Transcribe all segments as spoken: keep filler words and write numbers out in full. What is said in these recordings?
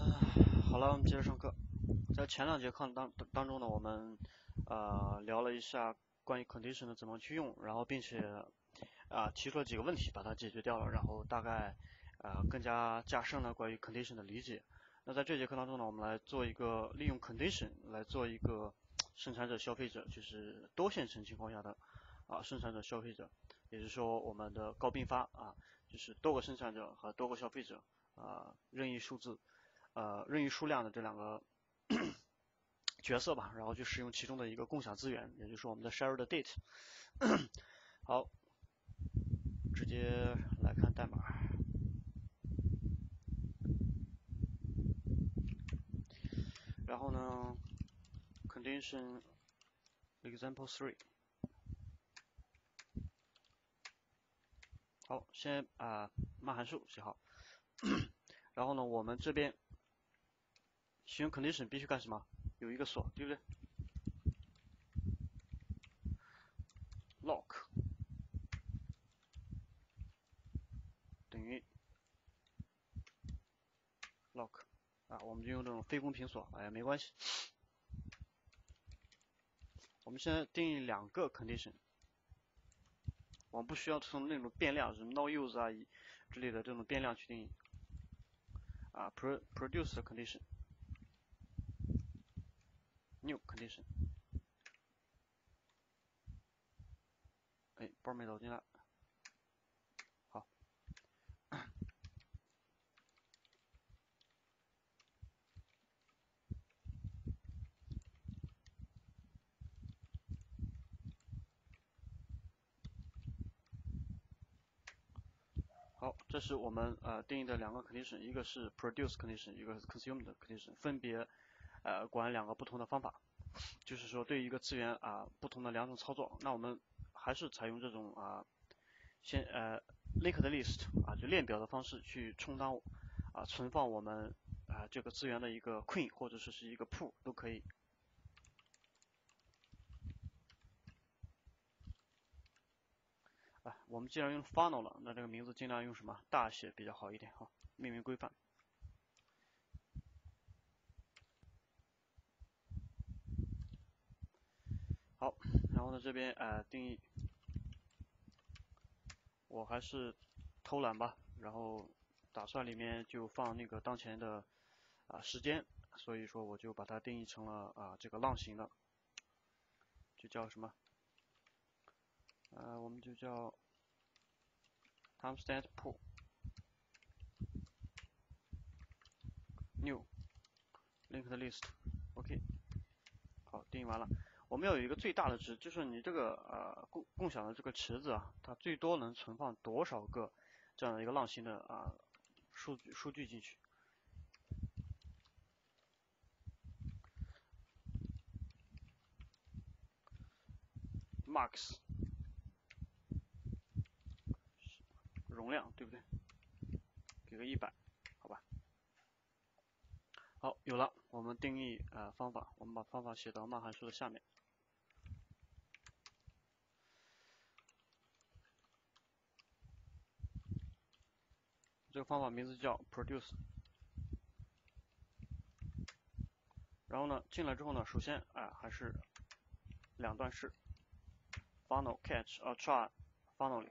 好了，我们接着上课。在前两节课当当中呢，我们呃聊了一下关于 condition 的怎么去用，然后并且啊、呃、提出了几个问题，把它解决掉了，然后大概呃更加加深了关于 condition 的理解。那在这节课当中呢，我们来做一个利用 condition 来做一个生产者消费者，就是多线程情况下的啊生产者消费者，也就是说我们的高并发啊，就是多个生产者和多个消费者啊任意数字。呃任意数量的这两个角色吧，然后去使用其中的一个共享资源，也就是我们的 shared date。好，直接来看代码。然后呢 ，condition example three。好，先啊、呃、慢函数写好。然后呢，我们这边使用 condition 必须干什么？有一个锁，对不对 ？lock 等于 lock 啊，我们就用这种非公平锁，哎，没关系。我们现在定义两个 condition。我们不需要从那种变量，什么 no use 啊之类的这种变量去定义啊 ，pro produce condition new condition。哎，包没导进来，好。好，这是我们呃定义的两个 condition， 一个是 produce condition， 一个是 consume 的 condition， 分别呃管两个不同的方法，就是说对于一个资源啊、呃、不同的两种操作。那我们还是采用这种啊、呃、先呃 linked list 啊就列表的方式去充当啊、呃、存放我们啊、呃、这个资源的一个 queen 或者说是一个 pool 都可以。啊，我们既然用 funnel 了，那这个名字尽量用什么大写比较好一点哈，命名规范。好，然后呢这边呃定义，我还是偷懒吧，然后打算里面就放那个当前的啊、呃、时间，所以说我就把它定义成了啊、呃、这个浪形的，就叫什么？呃，我们就叫 timestamp pool new linked list。OK， 好，定义完了。我们要有一个最大的值，就是你这个呃共共享的这个池子啊，它最多能存放多少个这样的一个浪形的啊、呃、数据数据进去。max 容量对不对？给个一百，好吧。好，有了，我们定义呃方法，我们把方法写到慢函数的下面。这个方法名字叫 produce。然后呢，进来之后呢，首先啊、呃、还是两段式 funnel catch 呃 try funnel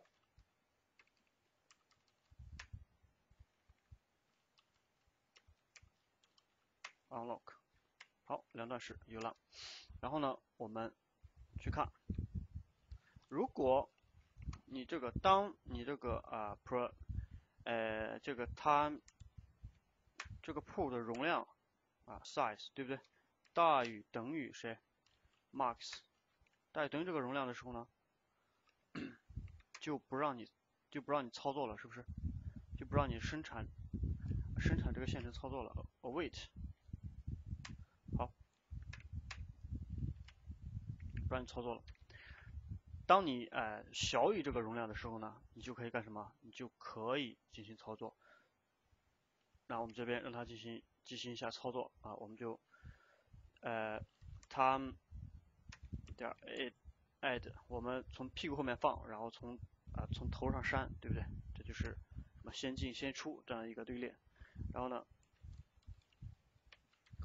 unlock。好，两段式有了。然后呢，我们去看，如果你这个当你这个啊、呃、pro 呃这个它这个 pool 的容量啊 size 对不对？大于等于谁 max 大于等于这个容量的时候呢，就不让你就不让你操作了，是不是？就不让你生产生产这个线程操作了 await。好，不让你操作了。当你呃小于这个容量的时候呢，你就可以干什么？你就可以进行操作。那我们这边让它进行进行一下操作啊，我们就呃它点 add， 我们从屁股后面放，然后从啊、呃、从头上删，对不对？这就是什么先进先出这样一个队列。然后呢，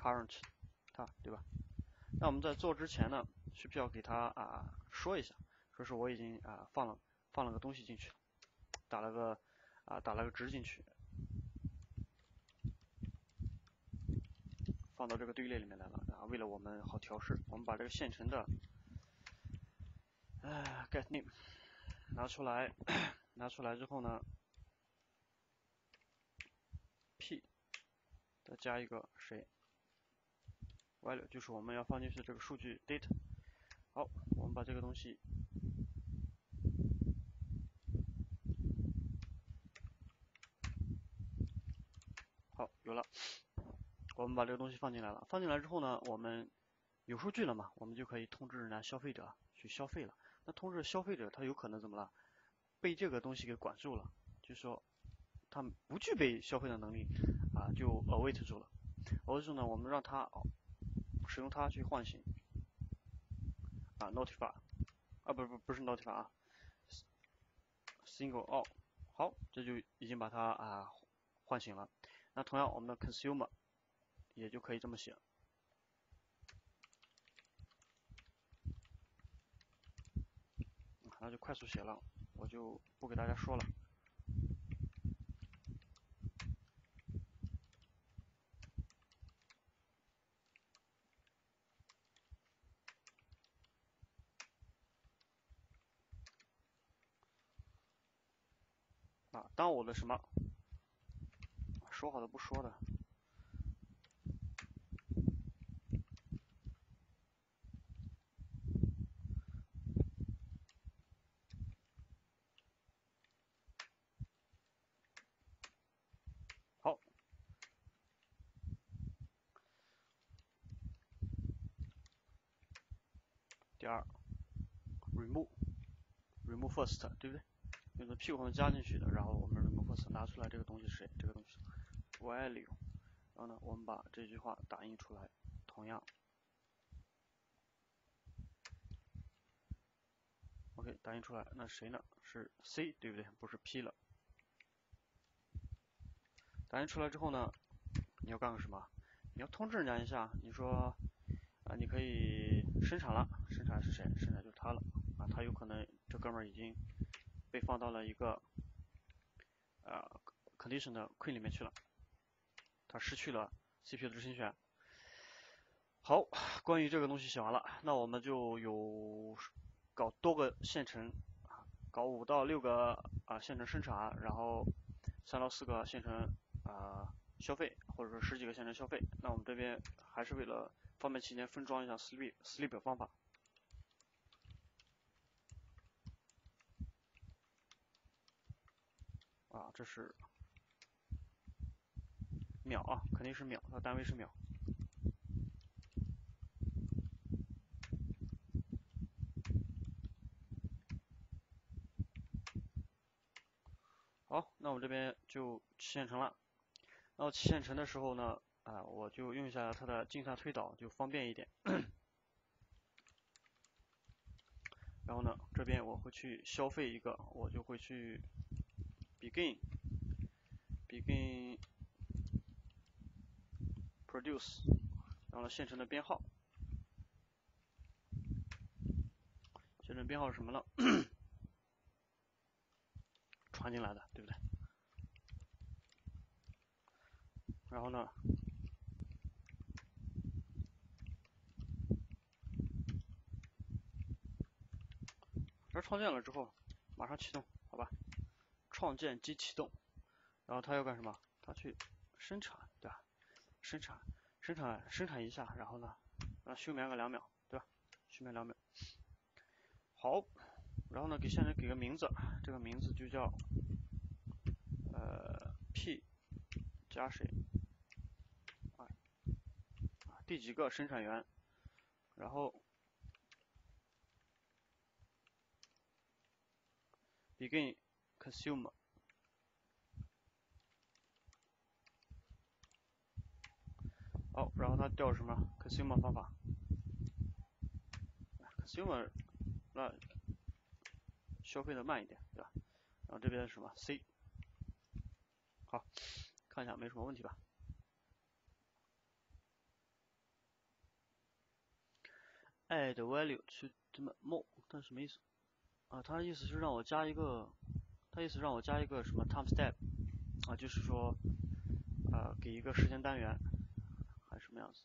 current 它，对吧？那我们在做之前呢，需不需要给它啊说一下，说是我已经啊放了放了个东西进去，打了个啊打了个值进去，放到这个队列里面来了啊。为了我们好调试，我们把这个现成的啊 get name 拿出来，拿出来之后呢 ，p 再加一个谁 value， 就是我们要放进去的这个数据 data。好，我们把这个东西好有了，我们把这个东西放进来了。放进来之后呢，我们有数据了嘛，我们就可以通知人家消费者去消费了。那通知消费者，他有可能怎么了？被这个东西给管住了，就是说他不具备消费的能力啊，就 await 住了。await 住呢，我们让他使用它去唤醒啊 notify 啊不不不是 notify 啊 single all 好，这就已经把它啊唤醒了。那同样我们的 consumer 也就可以这么写。那就快速写了，我就不给大家说了。啊，当我的什么说好的不说的。好，第二 remove remove first 对不对？用的屁股后面加进去的，然后我们 remove first 拿出来这个东西是谁？这个东西 value， 然后呢，我们把这句话打印出来，同样 OK 打印出来，那谁呢？是 C 对不对？不是 P 了。打印出来之后呢，你要干个什么？你要通知人家一下，你说啊，你可以生产了，生产是谁？生产就是他了啊，他有可能这哥们儿已经被放到了一个呃 condition 的 queen 里面去了，他失去了 C P U 的执行权。好，关于这个东西写完了，那我们就有搞多个线程，搞五到六个啊线程生产，然后三到四个线程啊消费，或者说十几个线程消费。那我们这边还是为了方便起见分装一下 sleep sleep 方法。啊，这是秒啊，肯定是秒，它单位是秒。好，那我这边就起线程了。那我起线程的时候呢，啊，我就用一下它的静态推导，就方便一点。然后呢，这边我会去消费一个，我就会去 begin begin produce， 然后线程的编号，线程编号是什么呢？传进来的，对不对？然后呢，这创建了之后，马上启动，好吧？创建即启动，然后它要干什么？它去生产，对吧？生产，生产，生产一下，然后呢，让休眠个两秒，对吧？休眠两秒。好，然后呢，给线程给个名字，这个名字就叫呃 P 加谁？啊，第几个生产员？然后 begin consumer。好，然后它调什么 consumer 方法 ？consumer 那消费的慢一点，对吧？然后这边是什么 C？ 好，看一下没什么问题吧？ add value 去这么 more， 它是什么意思？啊，它的意思是让我加一个，它意思让我加一个什么 time step， 啊，就是说，呃，给一个时间单元，还是什么样子？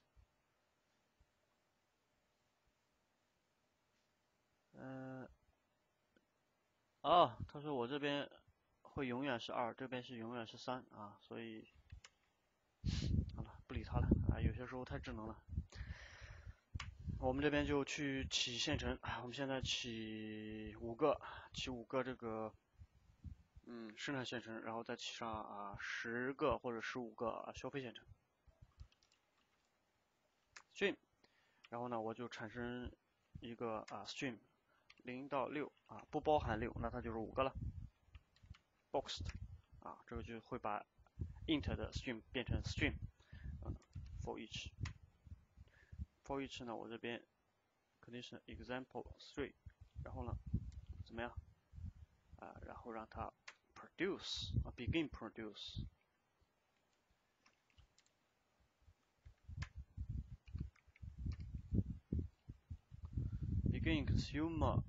嗯、呃，哦，他说我这边会永远是二，这边是永远是三啊，所以，好了，不理他了啊，有些时候太智能了。我们这边就去起线程，我们现在起五个，起五个这个，嗯，生产线程，然后再起上啊十个或者十五个啊消费线程。stream， 然后呢，我就产生一个啊 stream 零到六啊，不包含六，那它就是五个了。boxed 啊，这个就会把 int 的 stream 变成 stream，嗯 for each for each 呢，我这边肯定是 example three， 然后呢，怎么样啊？然后让它 produce 啊 begin produce begin consumer，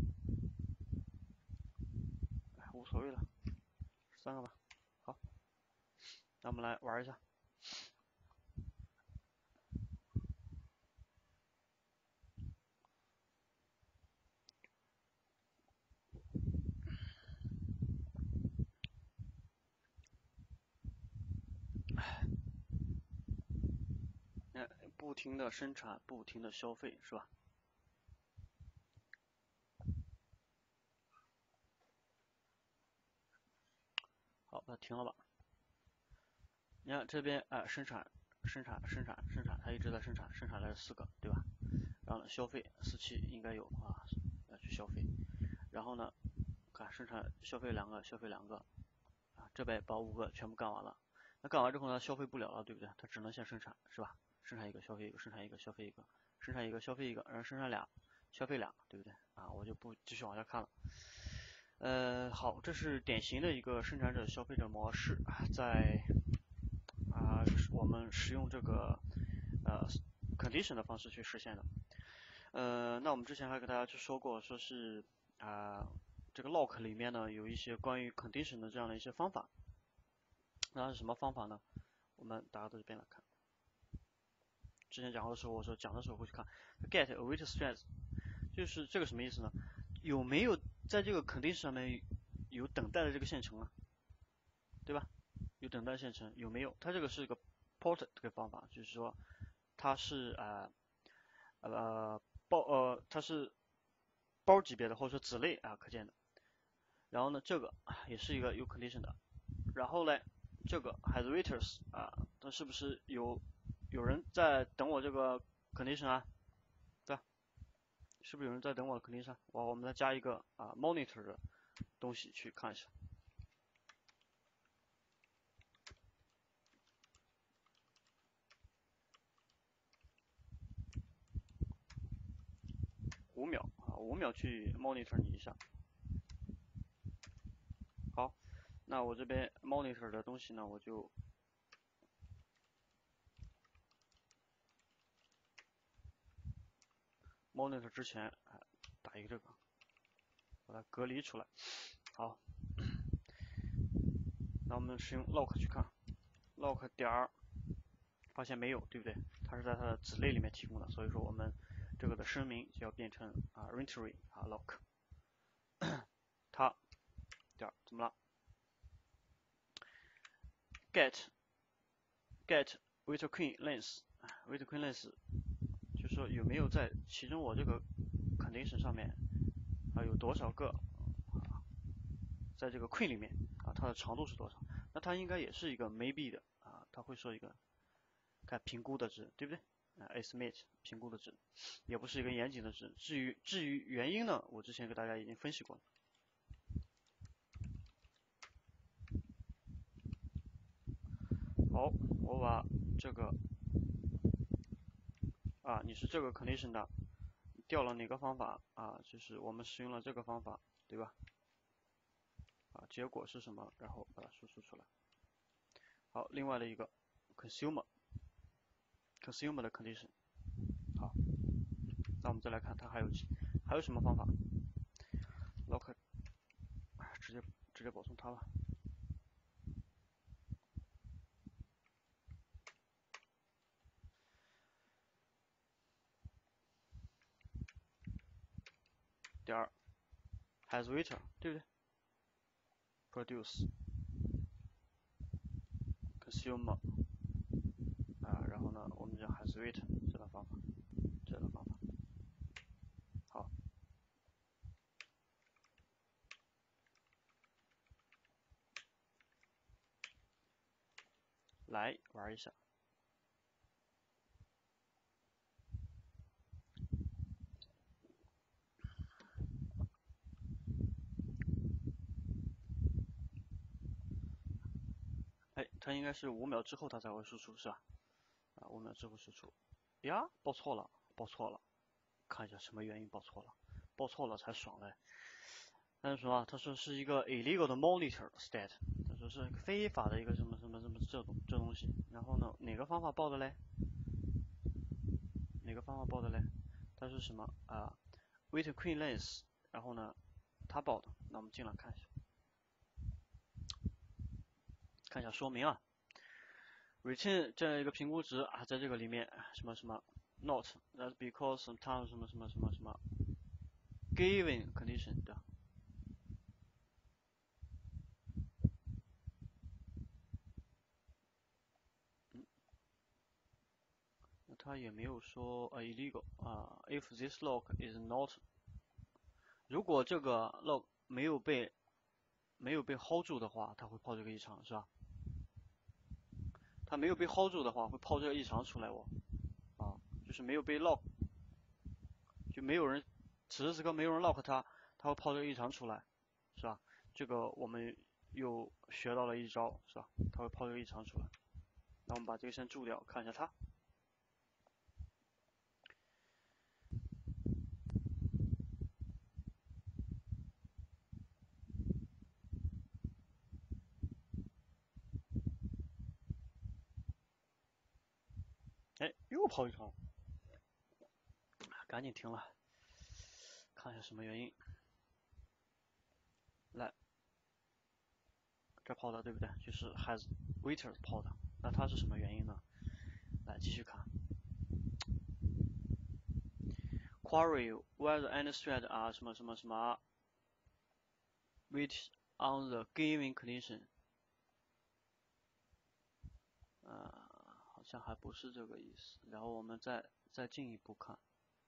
哎，无所谓了，三个吧。好，那我们来玩一下。不停的生产，不停的消费，是吧？好，把它停了吧。你看这边啊、呃，生产、生产、生产、生产，它一直在生产，生产来了四个，对吧？然后呢，消费四期应该有啊，要去消费。然后呢，看生产消费两个，消费两个，啊，这边把五个全部干完了。那干完之后呢，消费不了了，对不对？它只能先生产，是吧？生产一个，消费一个，生产一个，消费一个，生产一个，消费一个，然后生产俩，消费俩，对不对？啊，我就不继续往下看了。呃，好，这是典型的一个生产者消费者模式，在啊、呃、我们使用这个呃 condition 的方式去实现的。呃，那我们之前还给大家去说过，说是啊、呃、这个 lock 里面呢有一些关于 condition 的这样的一些方法。那是什么方法呢？我们大家到这边来看。之前讲过的时候，我说讲的时候会去看 get await stress， 就是这个什么意思呢？有没有在这个 condition 上面有等待的这个线程啊？对吧？有等待线程有没有？它这个是一个 port 这个方法，就是说它是呃呃包呃它是包级别的或者说子类啊可见的。然后呢，这个也是一个有 condition 的。然后呢，这个 has waiters 啊，它是不是有有人在等我这个 condition 啊？对吧？是不是有人在等我的 condition？我我们再加一个啊 monitor 的东西去看一下。五秒啊，五秒去 monitor 你一下。好，那我这边 monitor 的东西呢，我就monitor 之前打一个这个，把它隔离出来。好，那我们使用 lock 去看 ，lock 点儿，发现没有，对不对？它是在它的子类里面提供的，所以说我们这个的声明就要变成啊 entry 啊 lock， 它点儿怎么了 ？get get wait queen length wait queen length， 就是说有没有在其中我这个 condition 上面啊有多少个啊在这个 queen 里面啊它的长度是多少？那它应该也是一个 maybe 的啊，它会说一个看评估的值，对不对？啊 estimate 评估的值，也不是一个严谨的值。至于至于原因呢，我之前给大家已经分析过了。好，我把这个啊，你是这个 condition 的，调了哪个方法啊？就是我们使用了这个方法，对吧？啊，结果是什么？然后把它输出出来。好，另外的一个 consumer consumer 的 condition， 好， 那我们再来看它还有还有什么方法 ？lock， 直接直接保存它吧。第二 ，has waiter， 对不对 ？produce consumer 啊，然后呢，我们叫 has waiter 这个方法，这个方法。好，来玩一下。哎，它应该是五秒之后它才会输出是吧？啊，五秒之后输出。呀，报错了，报错了，看一下什么原因报错了，报错了才爽嘞。但是什么？他说是一个 illegal 的 monitor state， 他说是非法的一个什么什么什么这种这东西。然后呢，哪个方法报的嘞？哪个方法报的嘞？它是什么啊 ？wait queen length， 然后呢，他报的。那我们进来看一下，看一下说明啊。return 这样一个评估值啊，在这个里面什么什么 not that's because sometimes 什么什么什么什么 given condition 对吧？嗯，那他也没有说呃 illegal 啊 ，if this lock is not， 如果这个 lock 没有被没有被 hold 住的话，它会抛这个异常是吧？它没有被 hold 住的话，会抛这个异常出来哦，啊，就是没有被 lock， 就没有人，此时此刻没有人 lock 它，它会抛这个异常出来，是吧？这个我们又学到了一招，是吧？它会抛这个异常出来。那我们把这个先注掉，看一下它。哎，又抛异常，赶紧停了，看一下什么原因。来，这抛的对不对？就是 has waiter 抛的，那它是什么原因呢？来继续看。Query whether any thread are 什么什么什么 which on the given condition， 呃，好像还不是这个意思。然后我们再再进一步看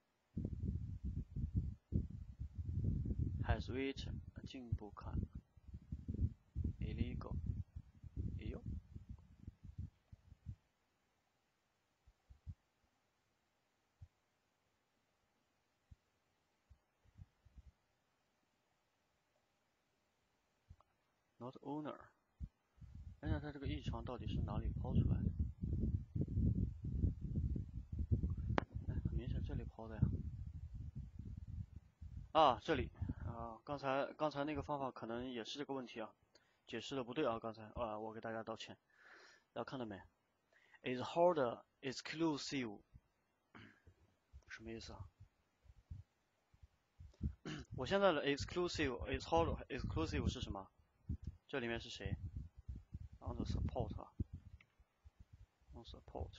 has waiter， 进一步看 illegal， 哎呦。not owner， 看一下它这个异常到底是哪里抛出来的？哎，很明显这里抛的呀。啊，这里啊，刚才刚才那个方法可能也是这个问题啊，解释的不对啊，刚才啊，我给大家道歉。大家看到没 ？is hold exclusive 什么意思啊？我现在的 exclusive is hold exclusive 是什么？这里面是谁 ？on the support 啊 ，on support。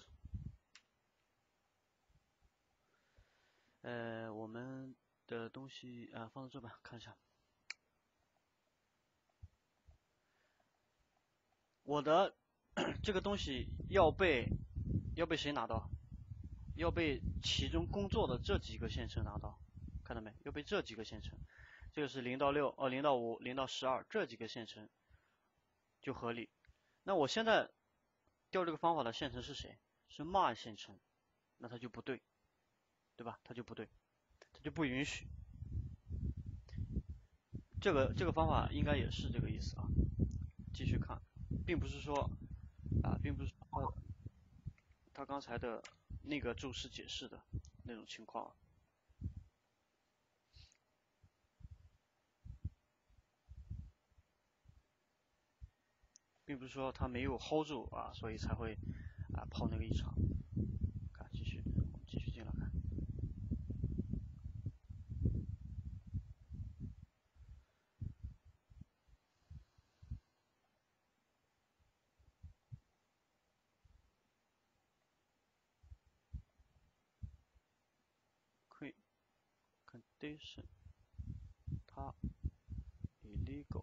呃，我们的东西啊放在这吧，看一下。我的这个东西要被要被谁拿到？要被其中工作的这几个线程拿到，看到没？要被这几个线程，这个是零到六，哦，零到五，零到十二，这几个线程就合理。那我现在调这个方法的线程是谁？是 mar 线程，那它就不对，对吧？它就不对，它就不允许。这个这个方法应该也是这个意思啊。继续看，并不是说啊，并不是说他刚才的那个注释解释的那种情况。并不是说他没有 hold 住啊，所以才会啊抛那个异常。看，继续，我们继续进来看。 condition 它 illegal，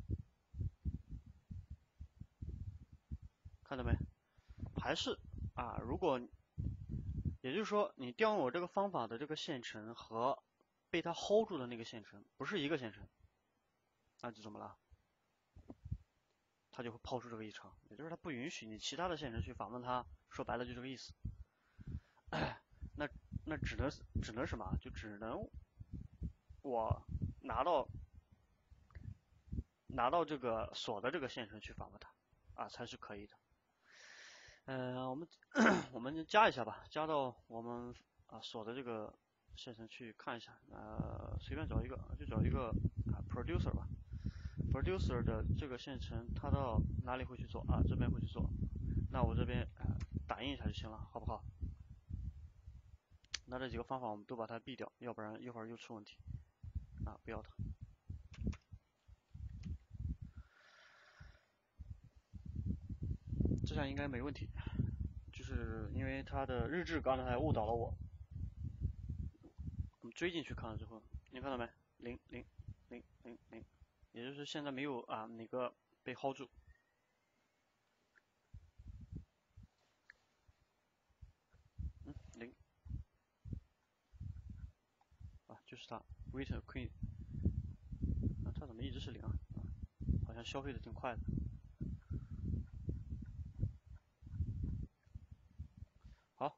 看到没？还是啊，如果也就是说你调用我这个方法的这个线程和被它 hold 住的那个线程不是一个线程，那就怎么了？它就会抛出这个异常，也就是它不允许你其他的线程去访问它，说白了就这个意思。那那只能只能什么？就只能我拿到拿到这个锁的这个线程去访问它啊，才是可以的。嗯、呃，我们我们加一下吧，加到我们啊锁的这个线程去看一下。呃，随便找一个，就找一个啊 producer 吧。producer 的这个线程，它到哪里会去做啊？这边会去做。那我这边啊、呃、打印一下就行了，好不好？那这几个方法我们都把它避掉，要不然一会儿又出问题啊！不要它。这下应该没问题，就是因为它的日志刚才误导了我。我们追进去看了之后，你看到没？零零零零零，也就是现在没有啊哪个被 hold 住。嗯，零啊，就是它 Waiter Queen 啊，它怎么一直是零啊？啊，好像消费的挺快的。好，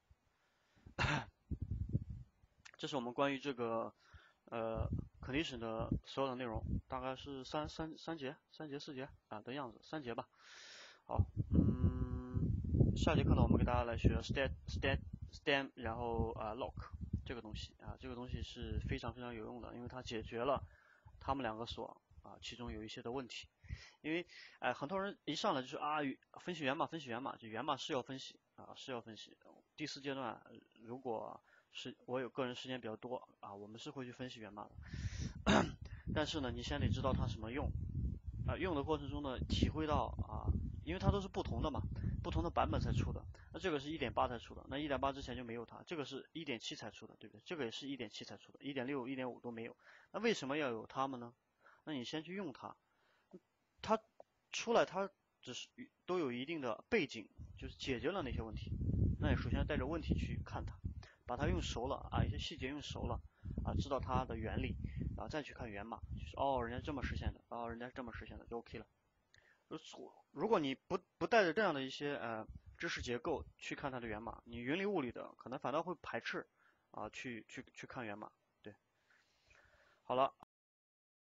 这是我们关于这个呃 condition 的所有的内容，大概是三三三节、三节四节啊的样子，三节吧。好，嗯，下节课呢，我们给大家来学 stat stat stem， 然后啊 lock 这个东西啊，这个东西是非常非常有用的，因为它解决了他们两个所啊其中有一些的问题。因为哎、呃，很多人一上来就说啊，分析源码，分析源码，就源码是要分析啊，是要分析。第四阶段如果是我有个人时间比较多啊，我们是会去分析源码的。但是呢，你先得知道它什么用啊，用的过程中呢，体会到啊，因为它都是不同的嘛，不同的版本才出的。那这个是一点八才出的，那一点八之前就没有它，这个是一点七才出的，对不对？这个也是一点七才出的，一点六、一点五都没有。那为什么要有它们呢？那你先去用它，它出来它只是都有一定的背景，就是解决了那些问题。那你首先带着问题去看它，把它用熟了啊，一些细节用熟了啊，知道它的原理，然后再去看源码，就是哦，人家这么实现的，哦，人家这么实现的就 OK 了。如果你不不带着这样的一些呃知识结构去看它的源码，你云里雾里的，可能反倒会排斥啊去去去看源码。对，好了。